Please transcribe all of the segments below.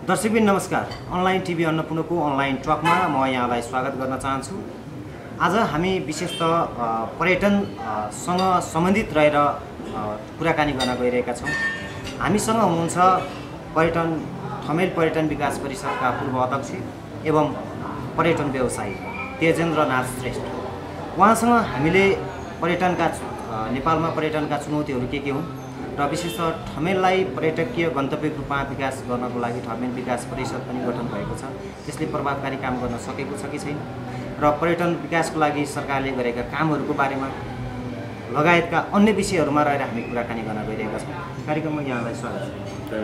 दर्शकबिन नमस्कार। Online TV अन्नपूर्णको अनलाइन टकमा म यहाँलाई स्वागत गर्न चाहन्छु। आज हामी विशेषतः पर्यटनसँग सम्बन्धित रहेर कुराकानी गर्न गइरहेका छौँ। हामीसँग हुनुहुन्छ ठमेल पर्यटन विकास परिषदका पूर्व अध्यक्ष एवं पर्यटन व्यवसायी तेजेन्द्र नाथ श्रेष्ठ। उहाँसँग हामीले नेपालमा पर्यटनका चुनौतीहरू के हुन् र विशेषतः ठमेललाई पर्यटकीय गन्तव्यको रूपमा विकास गर्नको लागि ठमेल विकास परिषद पनि गठन भएको छ, त्यसले प्रभावकारी काम गर्न सकेको छ कि छैन र पर्यटन विकासको लागि सरकारले गरेका कामहरूको बारेमा लगायतका अन्य विषयहरूमा रहेर हामी कुराकानी गर्न गइरहेका छौँ। कार्यक्रममा यहाँलाई स्वागत छ।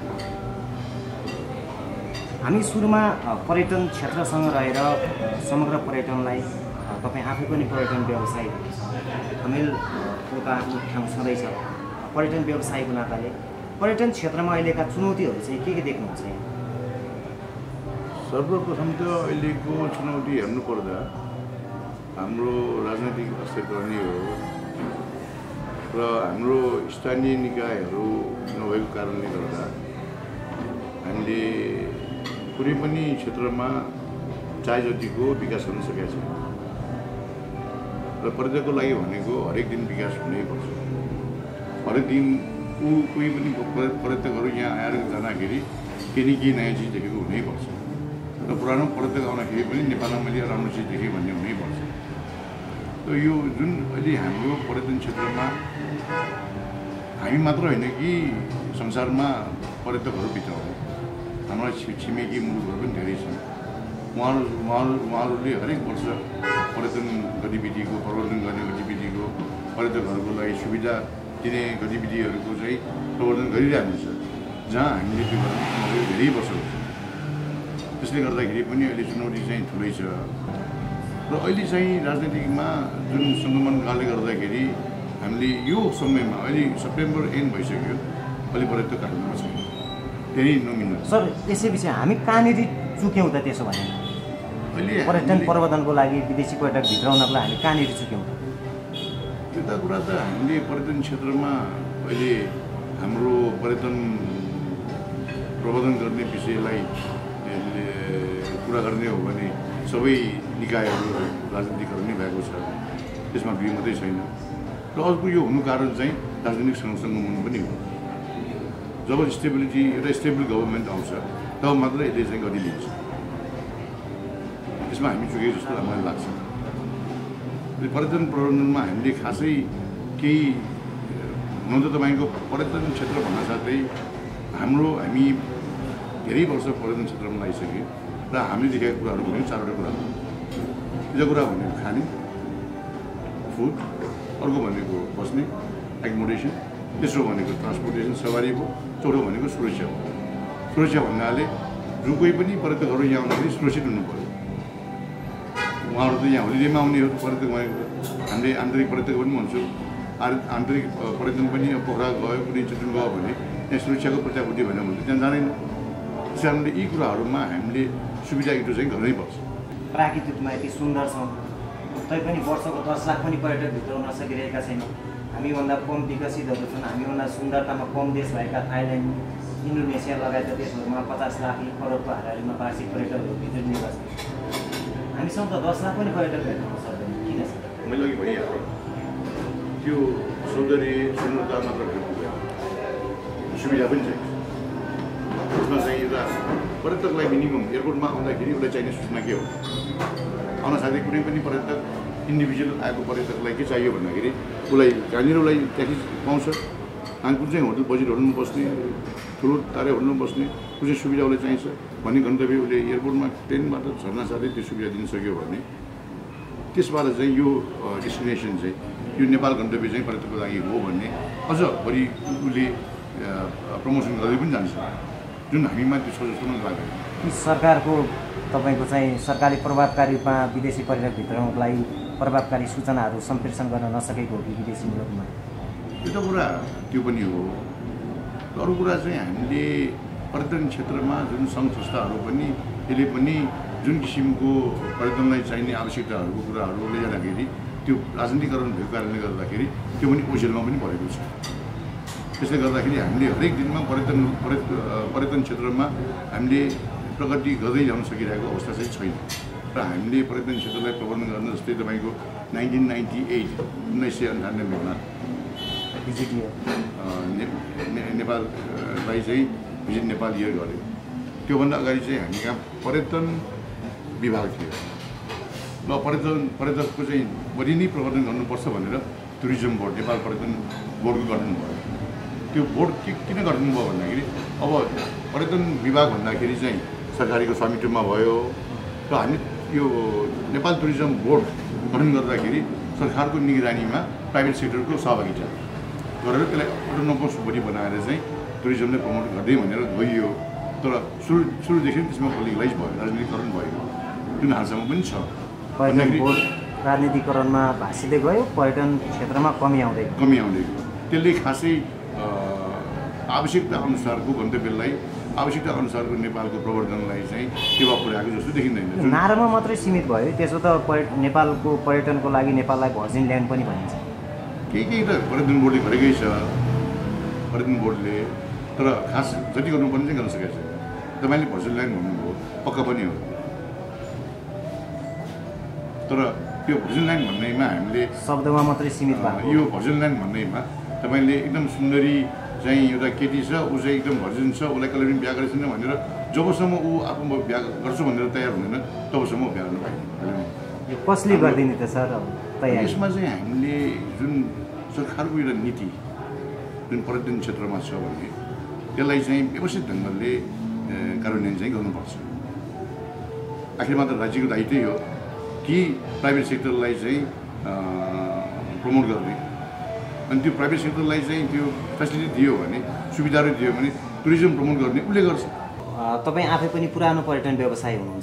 हामी सुरुमा पर्यटन क्षेत्रसँग रहेर समग्र पर्यटनलाई तपाईँ आफै पनि पर्यटन व्यवसायी ठमेलको त आफ्नो ठाउँ छँदैछ। पर्यटन व्यवसायीको नाताले पर्यटन क्षेत्रमा अहिलेका चुनौतीहरू चाहिँ के देख्नुहुन्छ? सर्वप्रथम त अहिलेको चुनौती हेर्नुपर्दा हाम्रो राजनैतिक अस्तित्व नै हो र हाम्रो स्थानीय निकायहरू नभएको कारणले गर्दा हामीले कुनै पनि क्षेत्रमा चाहे जतिको विकास गर्न सकेका छैन र पर्यटकको लागि भनेको हरेक दिन विकास हुनैपर्छ। हरेक दिन कोही पनि पर्यटकहरू यहाँ आएर जाँदाखेरि केही न केही नयाँ चिज देखेको हुनैपर्छ र पुरानो पर्यटक आउँदाखेरि पनि नेपालमा मैले राम्रो चिज देखेँ भन्ने हुनैपर्छ। त यो जुन अहिले हाम्रो पर्यटन क्षेत्रमा हामी मात्र होइन कि संसारमा पर्यटकहरू भित्राउने हाम्रा छिमेकी मुलुकहरू पनि धेरै छन्। उहाँहरूले हरेक वर्ष पर्यटन गतिविधिको प्रवर्धन गर्ने गतिविधिको पर्यटकहरूको लागि सुविधा दिने गतिविधिहरूको चाहिँ प्रवर्धन गरिरहेको छ, जहाँ हामीले त्यो गर्न धेरै वर्ष हुन्छ। त्यसले गर्दाखेरि पनि अहिले चुनौती चाहिँ ठुलै छ र अहिले चाहिँ राजनीतिकमा जुन सङ्क्रमण कालले गर्दाखेरि हामीले यो समयमा अहिले सेप्टेम्बर एन्ड भइसक्यो, अहिले पर्यटक काठमाडौँमा छैन, त्यही नमिल्नु। सर, यसैपछि हामी कहाँनिर चुक्यौँ त? त्यसो भने अहिले पर्यटन प्रवर्धनको लागि विदेशी पर्यटक भित्राउनको लागि हामी कहाँनिर चुक्यौँ? एउटा कुरा त हामीले पर्यटन क्षेत्रमा अहिले हाम्रो पर्यटन प्रवर्धन गर्ने विषयलाई कुरा गर्ने हो भने सबै निकायहरू राजनीतिकहरू नै भएको छ, त्यसमा बिउ मात्रै छैन र अर्को यो हुनु कारण चाहिँ राजनीतिक सङ्गठन पनि हो। जब स्टेबिलिटी एउटा स्टेबल गभर्मेन्ट आउँछ तब मात्र यसले चाहिँ गति लिन्छ। त्यसमा हामी चुकेको जस्तो मलाई लाग्छ। पर्यटन प्रबन्धनमा हामीले खासै केही हुन त तपाईँको पर्यटन क्षेत्र भन्न साथै हामी धेरै वर्ष पर्यटन क्षेत्रमा लागिसक्यो र हामीले देखेका कुराहरू भनेको चारवटा कुरा हो। एउटा कुरा भनेको खाने, फुड, अर्को भनेको बस्ने एकोमोडेसन, तेस्रो भनेको ट्रान्सपोर्टेसन सवारी हो, चौथो भनेको सुरक्षा हो। सुरक्षा भन्नाले जो कोही पनि पर्यटकहरू यहाँ आउँदाखेरि सुरक्षित हुनु पऱ्यो। उहाँहरू त यहाँ होलिडेमा आउनेहरू पर्यटक भनेको हामीले आन्तरिक पर्यटक पनि भन्छौँ। आन्तरिक पर्यटन पनि पोखरा गयो, कुनै चुटुङ गयो भने त्यहाँ सुरक्षाको प्रत्याभूति भएन भने त्यहाँ जाँदैन। त्यस कारणले यी कुराहरूमा हामीले सुविधा युक्त चाहिँ गर्नै पर्छ। प्राकृतिक रूपमा यति सुन्दर छौँ, तैपनि वर्षको 10 लाख पनि पर्यटक भित्राउन सकिरहेका छैनौँ। हामीभन्दा कम विकसितहरू छन्, हामीभन्दा सुन्दरतामा कम देश भएका थाइल्यान्ड, इन्डोनेसिया लगायतका देशहरूमा 50 लाख करोडको हाराहारीमा वार्षिक पर्यटकहरू भित्रिने गर्छन्। हामीसँग त 10 लाख पनि पर्यटक भेट्न सक्दैन। किन? मैले अघि भनिहालेँ, त्यो सौन्दर्य सुन्दरता मात्र भेट्नु सुविधा पनि चाहिन्छ। त्यसमा चाहिँ एउटा पर्यटकलाई मिनिमम एयरपोर्टमा आउँदाखेरि उसलाई चाहिने सूचना के हो? आउन साथै कुनै पनि पर्यटक इन्डिभिजुअल आएको पर्यटकलाई के चाहियो भन्दाखेरि कहाँनिर उसलाई ट्याक्सी पाउँछ, अनि कुन चाहिँ बजेट होटलमा बस्ने, ठुलो तारे होटलमा बस्ने, कुन चाहिँ सुविधा उसलाई चाहिन्छ भन्ने गन्तव्य उसले एयरपोर्टमा ट्रेनबाट झर्न साथै त्यो सुविधा दिन सक्यो भने त्यसबाट चाहिँ यो डेस्टिनेसन चाहिँ यो नेपाल गन्तव्य चाहिँ पर्यटकको लागि हो भन्ने अझ बढी उसले प्रमोसन गर्दै पनि जान्छ, जुन हामीमा त्यो छ जस्तो मलाई लाग्दैन। सरकारको तपाईँको चाहिँ सरकारले प्रभावकारी रूपमा विदेशी पर्यटक भित्राउनको लागि प्रभावकारी सूचनाहरू सम्प्रेषण गर्न नसकेको हो कि विदेशी मुलुकमा? एउटा कुरा त्यो पनि हो। अरू कुरा चाहिँ हामीले पर्यटन क्षेत्रमा जुन सङ्घ संस्थाहरू पनि यसले पनि जुन किसिमको पर्यटनलाई चाहिने आवश्यकताहरूको कुराहरू ल्याइँदाखेरि त्यो राजनीतिकरण भएको कारणले गर्दाखेरि त्यो पनि ओझेलमा पनि परेको छ। त्यसले गर्दाखेरि हामीले हरेक दिनमा पर्यटन क्षेत्रमा हामीले प्रगति गर्दै ल्याउन सकिरहेको अवस्था चाहिँ छैन र हामीले पर्यटन क्षेत्रलाई प्रबन्धन गर्न जस्तै तपाईँको 1998 नेपाललाई चाहिँ भिजिट नेपाल इयर गर्यो। त्योभन्दा अगाडि चाहिँ हामी कहाँ पर्यटन विभाग थियो र पर्यटकको चाहिँ बढी नै प्रबन्धन गर्नुपर्छ भनेर टुरिज्म बोर्ड नेपाल पर्यटन बोर्डको गठन भयो। त्यो बोर्ड किन गठन भयो भन्दाखेरि अब पर्यटन विभाग भन्दाखेरि चाहिँ सरकारीको स्वामित्वमा भयो र हामी यो नेपाल टुरिज्म बोर्ड गठन गर्दाखेरि सरकारको निगरानीमा प्राइभेट सेक्टरको सहभागिता गरेर त्यसलाई अटोनोमस बडी बनाएर चाहिँ टुरिज्मलाई प्रमोट गर्दै भनेर गइयो। तर सुरुदेखि त्यसमा पोलिटिकलाइज भयो, राजनीतिकरण भयो, जुन हालसम्म पनि छ। राजनीतिकरणमा भाँसिँदै गयो, पर्यटन क्षेत्रमा कमी आउँदै गयो। त्यसले खासै आवश्यकता अनुसारको गन्तव्यलाई आवश्यकता अनुसारको नेपालको प्रवर्धनलाई चाहिँ टेवा पुर्याएको जस्तो देखिँदैन। नारामा मात्रै सीमित भयो। त्यसो त नेपालको पर्यटनको लागि नेपाललाई भर्जिन ल्यान्ड पनि भनिन्छ। केही त पर्यटन बोर्डले गरेकै छ, पर्यटन बोर्डले, तर खास जति गर्नुपर्ने चाहिँ गर्न सकेको छैन। तपाईँले भर्जिन ल्यान्ड भन्नुभयो, पक्का पनि हो, तर यो भर्जिन ल्यान्ड भन्नेमा हामीले शब्दमा मात्रै सीमित भएको। यो भर्जिन ल्यान्ड भन्नेमा तपाईँले एकदम सुन्दरी चाहिँ एउटा केटी छ, ऊ चाहिँ एकदम भर्जिन छ, उसलाई कहिले पनि बिहा गरेको छैन भनेर जबसम्म ऊ आफू बिहा गर्छु भनेर तयार हुँदैन तबसम्म बिहा गर्न पाइँदैन। यो कसले गरिदिने त सर तयार? यसमा चाहिँ हामीले जुन सरकारको एउटा नीति जुन पर्यटन क्षेत्रमा छ भने त्यसलाई चाहिँ व्यवस्थित ढङ्गले कार्यान्वयन चाहिँ गर्नुपर्छ। आखिरमा त राज्यको दायित्वै हो कि प्राइभेट सेक्टरलाई चाहिँ प्रमोट गर्ने, अनि त्यो प्राइभेट सेक्टरलाई चाहिँ त्यो फेसिलिटी दियो भने, सुविधाहरू दियो भने टुरिज्म प्रमोट गर्ने उसले गर्छ। तपाईँ आफै पनि पुरानो पर्यटन व्यवसायी हुनुहुन्छ।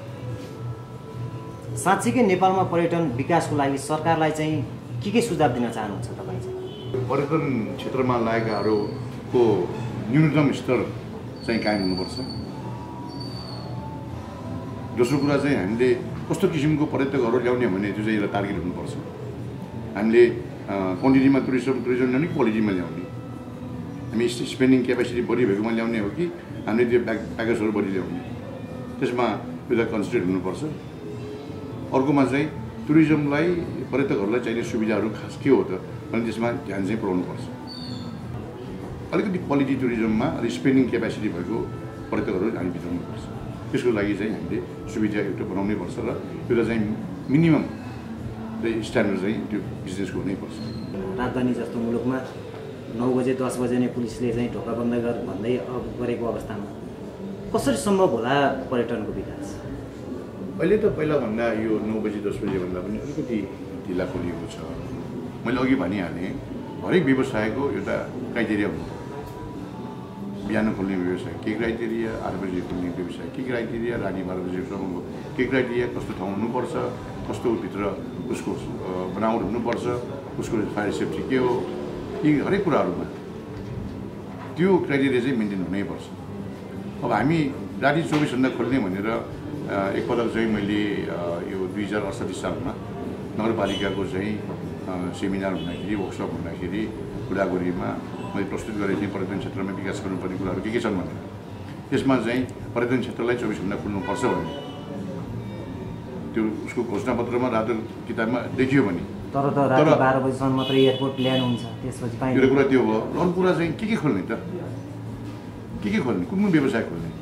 साँच्चीकै नेपालमा पर्यटन विकासको लागि सरकारलाई चाहिँ के सुझाव दिन चाहनुहुन्छ तपाईँ चाहिँ? पर्यटन क्षेत्रमा लागेकाहरूको न्यूनतम स्तर चाहिँ कायम हुनुपर्छ। दोस्रो कुरा चाहिँ हामीले कस्तो किसिमको पर्यटकहरू ल्याउने भने त्यो चाहिँ एउटा टार्गेट हुनुपर्छ। हामीले क्वान्टिटीमा टुरिज्म ल्याउने, क्वालिटीमा ल्याउने, हामी स्पेन्डिङ क्यापेसिटी बढी भएकोमा ल्याउने हो कि हामीले त्यो प्याकेजहरू बढी ल्याउने, त्यसमा एउटा कन्सिडर हुनुपर्छ। अर्कोमा चाहिँ टुरिज्मलाई पर्यटकहरूलाई चाहिने सुविधाहरू खास के हो त भने त्यसमा ध्यान चाहिँ पुर्याउनुपर्छ। अलिकति क्वालिटी टुरिज्ममा अलिक स्पेन्डिङ क्यापेसिटी भएको पर्यटकहरू हामी भित्राउनुपर्छ। त्यसको लागि चाहिँ हामीले सुविधा एउटा बनाउनै पर्छ र एउटा चाहिँ मिनिमम स्ट्यान्डर्ड चाहिँ त्यो बिजनेसको हुनैपर्छ। राजधानी जस्तो मुलुकमा 9 बजे 10 बजे नै पुलिसले चाहिँ ढोका बन्द भन्दै गरेको अवस्थामा कसरी सम्भव होला पर्यटनको विकास? अहिले त पहिलाभन्दा यो 9 बजी 10 बजे भन्दा पनि अलिकति ढिला खोलिएको छ। मैले अघि भनिहालेँ हरेक व्यवसायको एउटा क्राइटेरिया हुन्छ। बिहान खोल्ने व्यवसाय के क्राइटेरिया, 8 बजी खोल्ने व्यवसाय के क्राइटेरिया, राति 12 बजीसम्मको के क्राइटेरिया, कस्तो ठाउँ हुनुपर्छ, कस्तो भित्र उसको बनावट हुनुपर्छ, उसको फायर सेफ्टी के हो, यी हरेक कुराहरूमा त्यो क्राइटेरिया चाहिँ मेन्टेन हुनैपर्छ। अब हामी राति 24 घण्टा खोल्ने भनेर एकपटक चाहिँ मैले यो 2068 सालमा नगरपालिकाको चाहिँ सेमिनार हुँदाखेरि, वर्कसप हुँदाखेरि बुढागुरीमा मैले प्रस्तुत गरेँ चाहिँ पर्यटन क्षेत्रमा विकास गर्नुपर्ने कुराहरू के छन् भनेर। त्यसमा चाहिँ पर्यटन क्षेत्रलाई 24 घण्टा खुल्नुपर्छ भने त्यो उसको घोषणापत्रमा रातो किताबमा देखियो भने, तर 12 बजीसम्म मात्रै एयरपोर्ट ल्यान्ड हुन्छ, त्यसपछि त्यो कुरा त्यो भयो। अरू कुरा चाहिँ के खोल्ने त, के खोल्ने, कुन व्यवसाय खोल्ने,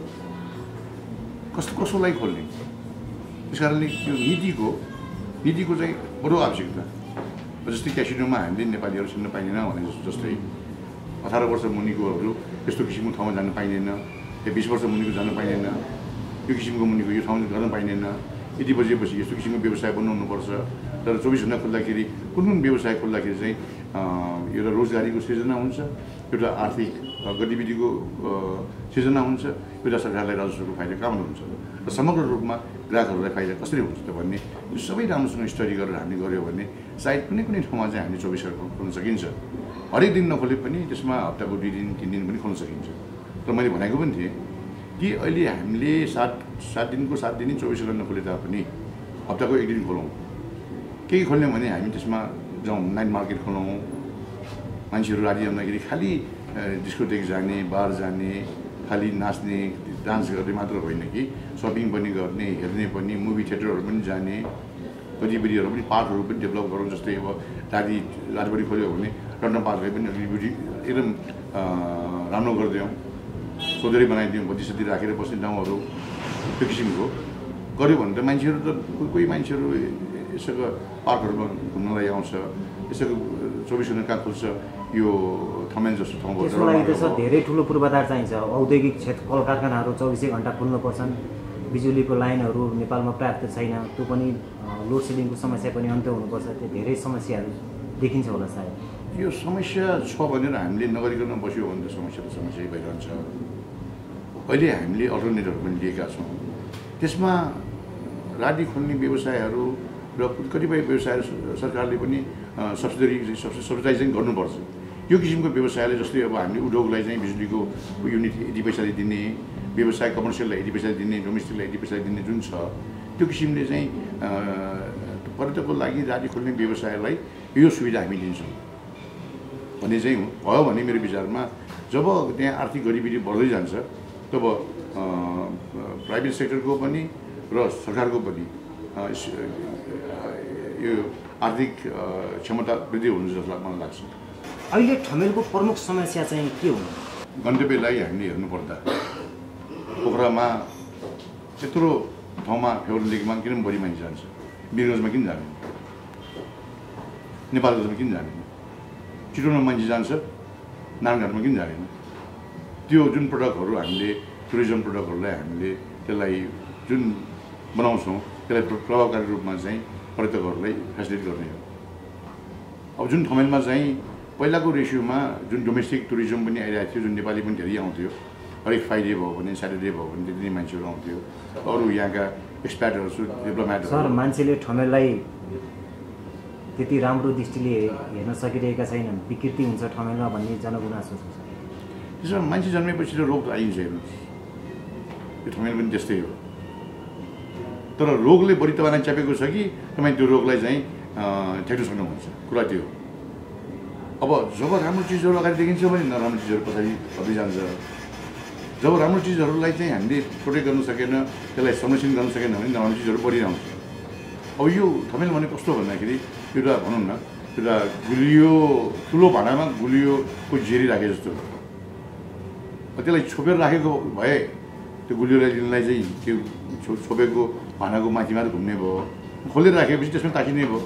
कसोलाई खोल्ने। त्यस कारणले त्यो नीतिको चाहिँ बडो आवश्यकता। जस्तै क्यासिनोमा हामीले नेपालीहरू छिर्न पाइँदैन भने जस्तै 18 वर्ष मुनिकोहरू यस्तो किसिमको ठाउँमा जान पाइँदैन, या 20 वर्ष मुनिको जान पाइँदैन, यो किसिमको मुनिको यो ठाउँ गर्न पाइँदैन, यति बजेपछि यस्तो किसिमको व्यवसाय बनाउनुपर्छ। तर 24 घण्टा खोल्दाखेरि कुन व्यवसाय खोल्दाखेरि चाहिँ एउटा रोजगारीको सृजना हुन्छ, एउटा आर्थिक गतिविधिको सृजना हुन्छ, एउटा सरकारलाई राजस्वको फाइदा कहाँबाट हुन्छ र समग्र रूपमा ग्राहकहरूलाई फाइदा कसरी हुन्छ त भन्ने यो सबै राम्रोसँग स्टडी गरेर हामीले गऱ्यो भने सायद कुनै ठाउँमा चाहिँ हामीले 24 घण्टा खोल्न सकिन्छ। हरेक दिन नखोले पनि त्यसमा हप्ताको 2 दिन 3 दिन पनि खोल्न सकिन्छ। तर मैले भनेको पनि थिएँ कि अहिले हामीले 7 दिनको 7 दिन 24 घण्टा नखोले तापनि हप्ताको 1 दिन खोलौँ। के खोल्ने भने हामी त्यसमा जाउँ, नाइट मार्केट खोलौँ, मान्छेहरू राति आउँदाखेरि खालि डिस्कोटेक जाने, बार जाने, खालि नाच्ने, डान्स गर्ने मात्र होइन कि सपिङ पनि गर्ने, हेर्ने पनि, मुभी थिएटरहरू पनि जाने, गतिविधिहरू पनि पार्कहरू पनि डेभलप गरौँ। जस्तै अब रातभरि खोल्यो भने रत्न पार्कलाई पनि गतिविधि एकदम राम्रो गरिदिउँ, सौन्दर्य बनाइदिउँ, बत्ती राखेर बस्ने ठाउँहरू त्यो किसिमको गऱ्यो भने त मान्छेहरू त कोही मान्छेहरू यसको पार्कहरूमा घुम्नलाई आउँछ, यसको 24 घण्टा कहाँ खुल्छ यो थमेल जस्तो ठाउँबाट। त्यसको लागि त सर धेरै ठुलो पूर्वाधार चाहिन्छ। औद्योगिक क्षेत्र कल कारखानाहरू 24 घण्टा खुल्नु पर्छन्, बिजुलीको लाइनहरू नेपालमा पर्याप्त छैन, त्यो पनि लोड सेडिङको समस्या पनि अन्त्य हुनुपर्छ। त्यो धेरै समस्याहरू देखिन्छ होला सायद। यो समस्या छ भनेर हामीले नगरिकन बस्यो भने त समस्या भइरहन्छ। अहिले हामीले अल्टरनेटिभहरू पनि लिएका छौँ। त्यसमा राति खोल्ने व्यवसायहरू र कतिपय व्यवसायहरू सरकारले पनि सब्सिडाइजिङ गर्नुपर्छ। यो किसिमको व्यवसायले जस्तै अब हामीले उद्योगलाई चाहिँ बिजुलीको युनिट यति पैसाले दिने, व्यवसाय कमर्सियललाई यति पैसा दिने, डोमेस्टिकलाई यति पैसा दिने जुन छ, त्यो किसिमले चाहिँ पर्यटकको लागि राति खोल्ने व्यवसायलाई यो सुविधा हामी दिन्छौँ भन्ने चाहिँ भयो भने मेरो विचारमा जब त्यहाँ आर्थिक गतिविधि बढ्दै जान्छ तब प्राइभेट सेक्टरको पनि र सरकारको पनि यो आर्थिक क्षमता वृद्धि हुनु जस्तो मलाई लाग्छ। अहिले ठमेलको प्रमुख समस्या चाहिँ के हो? गन्तव्यलाई हामीले हेर्नुपर्दा पोखरामा त्यत्रो ठाउँमा फेब्रुअरी लेकमा किन बढी मान्छे जान्छ, वीरगञ्जमा किन जाने, नेपालगञ्जमा किन जाने, चितवनमा मान्छे जान्छ, नारायणघाटमा किन जाँदैन? त्यो जुन प्रडक्टहरू हामीले टुरिज्म प्रडक्टहरूलाई हामीले त्यसलाई जुन बनाउँछौँ त्यसलाई प्रभावकारी रूपमा चाहिँ पर्यटकहरूलाई फेसिलिटेट गर्ने हो। अब जुन ठमेलमा चाहिँ पहिलाको रेसियोमा जुन डोमेस्टिक टुरिज्म पनि आइरहेको थियो, जुन नेपाली पनि धेरै आउँथ्यो, हरेक फ्राइडे भयो भने स्याटरडे भयो भने त्यति नै मान्छेहरू आउँथ्यो, अरू यहाँका एक्सपर्टहरू डिप्लोमेटहरू। सर, मान्छेले ठमेललाई त्यति राम्रो दृष्टिले हेर्न सकिरहेका छैनन्, विकृति हुन्छ ठमेलमा भन्ने जनगुनासो छ। त्यसमा मान्छे जन्मेपछि त रोग आइन्छ। हेर्नुहोस्, यो ठमेल पनि त्यस्तै हो। तर रोगले बढी तपाईँलाई च्यापेको छ कि तपाईँ त्यो रोगलाई चाहिँ ठेक्न सक्नुहुन्छ, कुरा त्यो हो। अब जब राम्रो चिजहरू अगाडि देखिन्छ भने नराम्रो चिजहरू पछाडि हट्दै जान्छ। जब राम्रो चिजहरूलाई चाहिँ हामीले प्रोटेक्ट गर्न सकेन, त्यसलाई संरक्षण गर्न सकेन भने नराम्रो चिजहरू बढिरहन्छ। अब यो ठमेल भने कस्तो भन्दाखेरि एउटा भनौँ न, एउटा गुलियो ठुलो भाँडामा गुलियोको जेरी राखे जस्तो, त्यसलाई छोपेर राखेको भए त्यो गुलियोलाई लिनलाई चाहिँ त्यो छोपेको भाँडाको माथि घुम्ने भयो, खोलेर राखेपछि त्यसमा ताकिने भयो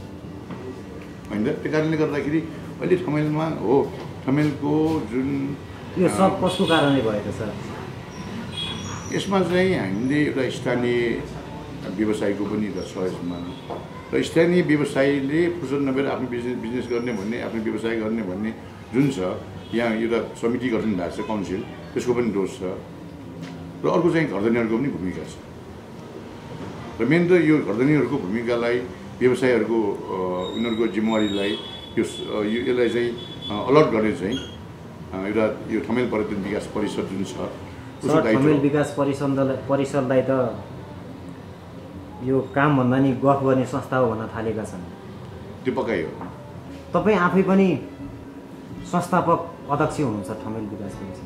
होइन। त्यो कारणले गर्दाखेरि अहिले ठमेलमा हो, ठमेलको जुन यो सब कसको कारणले भयो त सर? यसमा चाहिँ हामीले एउटा स्थानीय व्यवसायको पनि छ यसमा, र स्थानीय व्यवसायीले फुर्सद नभएर आफ्नो बिजनेस गर्ने भन्ने, आफ्नो व्यवसाय गर्ने भन्ने जुन छ, यहाँ एउटा समिति गठन भएको छ, काउन्सिल, त्यसको पनि दोष छ। र अर्को चाहिँ घरधनीहरूको पनि भूमिका छ। र मेन त यो घरधनीहरूको भूमिकालाई, व्यवसायहरूको उनीहरूको जिम्मेवारीलाई यसलाई चाहिँ अलर्ट गर्ने चाहिँ एउटा यो ठमेल पर्यटन विकास परिषद जुन छ, ठमेल विकास परिषदलाई त यो कामभन्दा नि गफ गर्ने संस्था हो भन्न थालेका छन्। त्यो पक्कै हो। तपाईँ आफै पनि संस्थापक अध्यक्ष हुनुहुन्छ ठमेल विकास परिषद,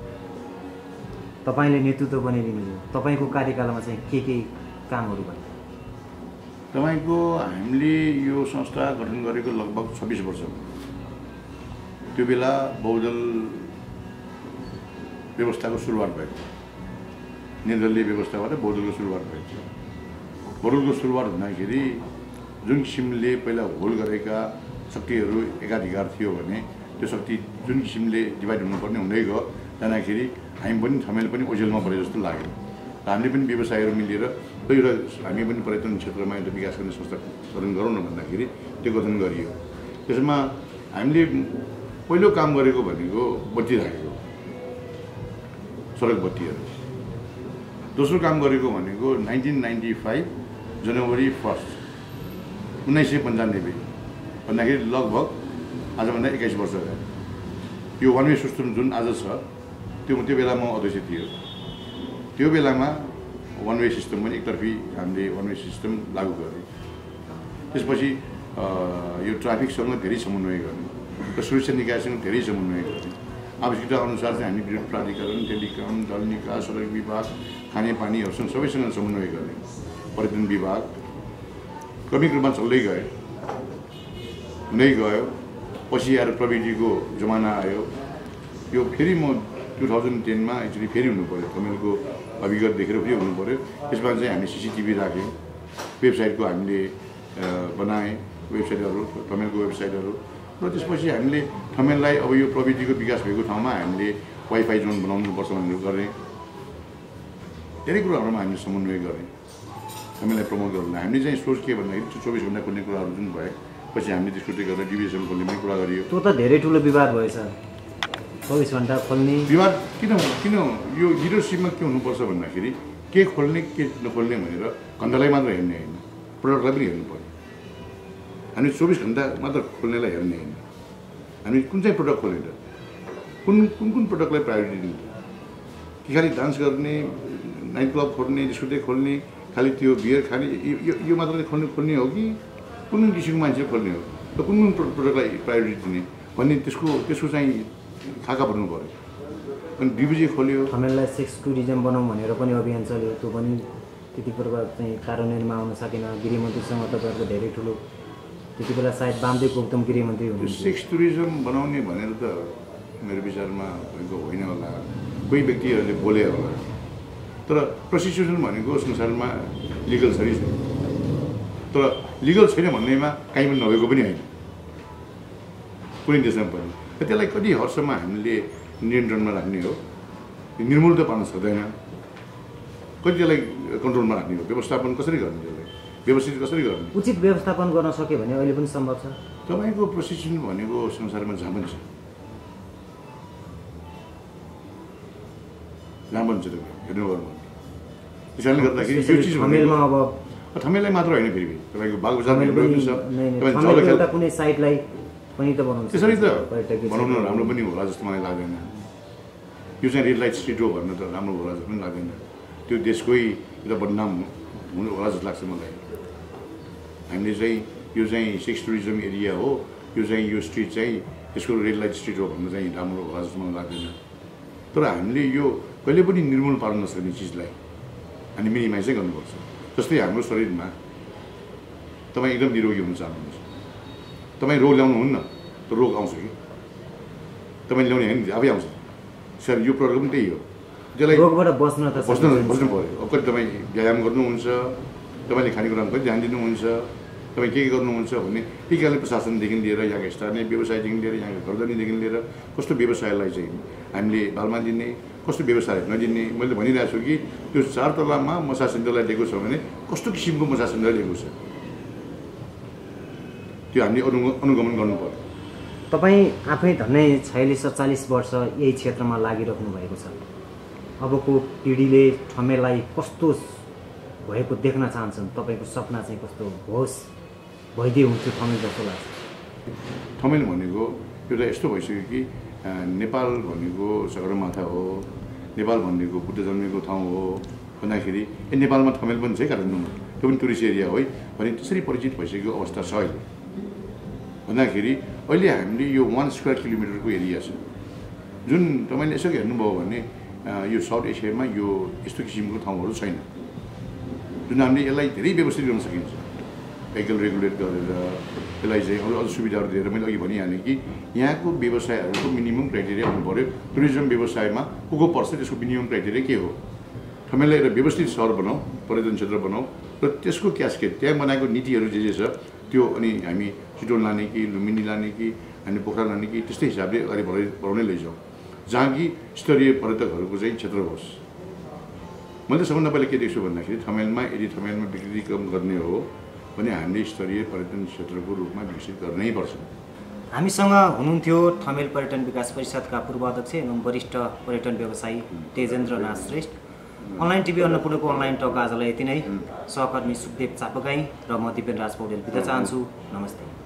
तपाईँले नेतृत्व पनि लिनुभयो। तपाईँको कार्यकालमा चाहिँ के कामहरू भयो? तपाईँको हामीले यो संस्था गठन गरेको लगभग 26 वर्ष भयो। त्यो बेला बहुदल व्यवस्थाको सुरुवात भएको, निर्दलीय व्यवस्थाबाट बहुदलको सुरुवात भएको थियो। बहुदलको सुरुवात हुँदाखेरि जुन किसिमले पहिला होल गरेका शक्तिहरू एकाधिकार थियो भने त्यो शक्ति जुन किसिमले डिभाइड हुनुपर्ने हुँदै गयो जाँदाखेरि हामी पनि ठमेल पनि ओझेलमा परे जस्तो लाग्यो। र हामीले पनि व्यवसायहरू मिलेर एउटा हामी पनि पर्यटन क्षेत्रमा एउटा विकास गर्ने संस्था गठन गरौँ न भन्दाखेरि त्यो गठन गरियो। त्यसमा हामीले पहिलो काम गरेको भनेको बत्ती राखेको, सडक बत्तीहरू। दोस्रो काम गरेको भनेको 1995 जनवरी 1 1995 भन्दाखेरि लगभग आजभन्दा 21 वर्ष भयो। यो वान वे सिस्टम जुन आज छ त्यो बेलामा अध्यक्ष थियो। त्यो बेलामा वान वे सिस्टम पनि एकतर्फी हामीले वान वे सिस्टम लागू गऱ्यौँ। त्यसपछि यो ट्राफिकसँग धेरै समन्वय गर्ने, र सुरक्षा निकायसँग धेरै समन्वय गर्ने आवश्यकता अनुसार चाहिँ हामी विद्युत प्राधिकरण, टेलिकम, जल निकास, सडक विभाग, खानेपानीहरूसँग सबैसँग समन्वय गर्ने। पर्यटन विभाग क्रमिक रूपमा चल्दै हुँदै गयो। पछि आएर प्रविधिको जमाना आयो। यो फेरि म 2010 मा एक्चुअली फेरि हुनु पर्यो, तमिलको अभिगत देखेर फेरि हुनु पर्यो। त्यसमा चाहिँ हामी CCTV राख्यौँ, वेबसाइटको हामीले बनाएँ, वेबसाइटहरू तमिलको वेबसाइटहरू, र त्यसपछि हामीले ठमेललाई अब यो प्रविधिको विकास भएको ठाउँमा हामीले वाइफाई जोन बनाउनुपर्छ भनेर गरेँ। धेरै कुराहरूमा हामीले समन्वय गरेँ ठमेललाई प्रमोट गर्नलाई। हामीले चाहिँ सोच के भन्दाखेरि 24 घण्टा खोल्ने कुराहरू जुन भए पछि हामीले त्यसको गरेर डिभिजन खोल्ने पनि कुरा गरियो। त्यो त धेरै ठुलो विवाद भएछ, 24 घण्टा खोल्ने विवाद। किन यो लिडरसिपमा के हुनुपर्छ भन्दाखेरि के खोल्ने के नखोल्ने भनेर घण्टालाई मात्र हेर्ने होइन, प्रडक्टलाई पनि हेर्नु पर्यो। हामी 24 घण्टा मात्र खोल्नेलाई हेर्ने होइन, हामी कुन चाहिँ प्रडक्ट खोल्ने त, कुन प्रडक्टलाई प्रायोरिटी दिन्छ कि खालि डान्स गर्ने, नाइट क्लब खोल्ने, डिस्कोटेक खोल्ने, खालि त्यो बियर खाने यो मात्र खोल्ने हो कि कुन किसिमको मान्छे खोल्ने हो र कुन प्रडक्टलाई प्रायोरिटी दिने भन्ने त्यसको चाहिँ खाका पर्नु पर्यो। अनि डिभिजी खोल्यो। ठमेललाई सेक्स टुरिज्म बनाउँ भनेर पनि अभियान चल्यो, त्यो पनि त्यति प्रकार चाहिँ कार्यान्वयनमा आउन सकेन। गृहमन्त्रीसँग तपाईँहरूको धेरै ठुलो, त्यति बेला सायद वामदेव गौतम गृहमन्त्री हुनुहुन्थ्यो। सेक्स टुरिज्म बनाउने भनेर त मेरो विचारमा भएको होइन होला, कोही व्यक्तिहरूले बोले होला। तर प्रोस्टिट्युसन भनेको संसारमा लिगल छ, तर लिगल छैन भन्नेमा कहीँ पनि नभएको पनि होइन, कुनै देशमा पनि। त्यसलाई कति हदसम्म हामीले नियन्त्रणमा राख्ने हो, निर्मूल त पार्न सक्दैन, कति त्यसलाई कन्ट्रोलमा राख्ने हो, व्यवस्थापन कसरी गर्ने, त्यसलाई व्यवस्थित कसरी गर्ने। उचित व्यवस्थापन गर्न सक्यो भने अहिले पनि सम्भव छ। तपाईँको प्रोस्टिट्युसन भनेको संसारमा जहाँ पनि छ, जहाँ पनि छ, हेर्नु गर्नु। त्यसैले गर्दाखेरि यो चिज ठमेलमा अब ठमेललाई मात्र होइन, फेरि तपाईँको बागबजारमा एउटा कुनै साइटलाई पनि त बनाउँछ, त्यसरी त बनाउनु राम्रो पनि होला जस्तो मलाई लाग्दैन। यो चाहिँ रेड लाइट स्ट्रिट हो भन्नु त राम्रो होला जस्तो पनि लाग्दैन। त्यो देशकै एउटा बदनाम हुनु होला जस्तो लाग्छ मलाई। हामीले चाहिँ यो चाहिँ सेक्स टुरिज्म एरिया हो, यो चाहिँ यो स्ट्रिट चाहिँ यसको रेड लाइट स्ट्रिट हो भन्नु चाहिँ राम्रो होला जस्तो मलाई लाग्दैन। तर हामीले यो कहिले पनि निर्मूल पार्न नसक्ने चिजलाई हामी मिनिमाइजै गर्नुपर्छ। जस्तै हाम्रो शरीरमा तपाईँ एकदम निरोगी हुन चाहनुहुन्छ, तपाईँ रोग ल्याउनुहुन्न त रोग आउँछ कि तपाईँ ल्याउने होइन, आफै आउँछ। सर यो प्रडक्ट पनि त्यही हो, त्यसलाई रोगबाट बस्नु पऱ्यो। अब कति तपाईँ व्यायाम गर्नुहुन्छ, तपाईँले खानेकुरामा कति ध्यान दिनुहुन्छ, तपाईँ के गर्नुहुन्छ भन्ने ती कारणले प्रशासनदेखि लिएर यहाँको स्थानीय व्यवसायदेखि लिएर यहाँको गर्दनीदेखि लिएर कस्तो व्यवसायलाई चाहिँ हामीले बालमा दिने, कस्तो व्यवसाय नदिने। मैले भनिरहेको छु कि त्यो 4 तलामा मसाज सेन्टरलाई दिएको छ भने कस्तो किसिमको मसाज सेन्टर दिएको छ, त्यो हामीले अनुगमन गर्नु पर्यो। तपाईँ आफै झन्डै 46-47 वर्ष यही क्षेत्रमा लागिराख्नु भएको छ। अबको पिँढीले ठमेललाई कस्तो भएको देख्न चाहन्छन्? तपाईँको सपना चाहिँ कस्तो होस्, भइदियो हुन्थ्यो ठमेल जस्तो लाग्छ? ठमेल भनेको एउटा यस्तो भइसक्यो कि नेपाल भनेको सगरमाथा हो, नेपाल भनेको बुद्ध जन्मेको ठाउँ हो भन्दाखेरि नेपालमा ठमेल पनि छ काठमाडौँमा, त्यो पनि टुरिस्ट एरिया हो भने त्यसरी परिचित भइसकेको अवस्था छ अहिले। भन्दाखेरि अहिले हामीले यो 1 स्क्वायर किलोमिटरको एरिया छ, जुन तपाईँले यसो हेर्नुभयो भने यो साउथ एसियामा यो यस्तो किसिमको ठाउँहरू छैन, जुन हामीले यसलाई धेरै व्यवस्थित गर्न सकिन्छ। भेहिकल रेगुलेट गरेर यसलाई चाहिँ अरू सुविधाहरू दिएर मैले अघि भनिहालेँ कि यहाँको व्यवसायहरूको मिनिमम क्राइटेरिया हुनु पऱ्यो। टुरिज्म व्यवसायमा को पर्छ त्यसको मिनिमम क्राइटेरिया के हो? ठमेललाई एउटा व्यवस्थित सहर बनाऊ, पर्यटन क्षेत्र बनाऊ र त्यसको क्यासकेट त्यहाँ बनाएको नीतिहरू जे छ त्यो अनि हामी चितवन लाने कि लुम्बिनी लाने कि हामी पोखरा लाने कि त्यस्तै हिसाबले अगाडि बढाउनै लैजाउँ, जहाँ कि स्तरीय पर्यटकहरूको चाहिँ क्षेत्र होस्। मैले सबभन्दा पहिला के देख्छु भन्दाखेरि ठमेलमा यदि ठमेलमा विकृतिक्रम गर्ने हो भने हामीले स्तरीय पर्यटन क्षेत्रको रूपमा विकसित गर्नै पर्छ। हामीसँग हुनुहुन्थ्यो ठमेल पर्यटन विकास परिषदका पूर्व अध्यक्ष एवं वरिष्ठ पर्यटन व्यवसायी तेजेन्द्र नाथ श्रेष्ठ। अनलाइन टिभी अन्नपूर्णको अनलाइन टक आजलाई यति नै। सहकर्मी सुखदेव चापगाई र म दिपेन राज पौडेल बिदा चाहन्छु। नमस्ते।